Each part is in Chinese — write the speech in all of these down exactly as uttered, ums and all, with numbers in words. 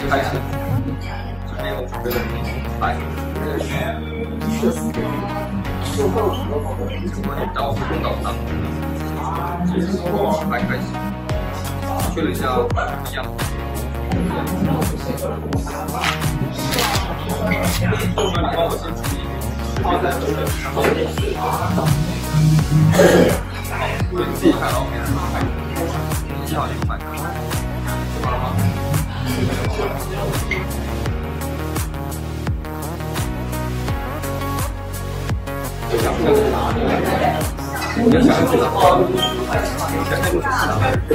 开始，这边我准备了来，经过引导引导上，这是从来开始，确认一下一样。那你帮我先处理，现在就是然后对你自己看哦，记好你买，知道了吗？ 就想象是哪里？你要想象是哪里？想象是哪里？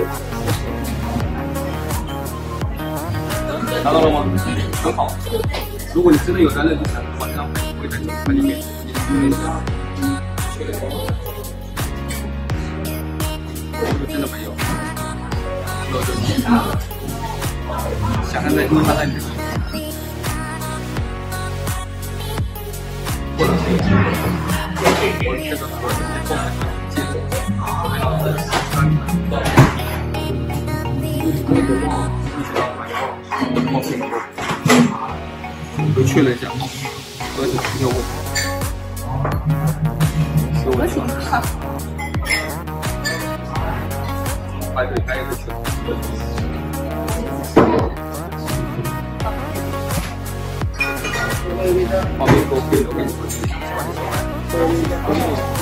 达到了吗？很好。如果你真的有在认真想的话，那我会在这块里面你确认一下。如果真的没有，那就想象在因为它在你的心里。 或者是我这个我这个接着，三，一直到买到的冒险过，我确认一下，盒子没有问题，有问题吗？排队排一个车。 旁边给我给我给你们去，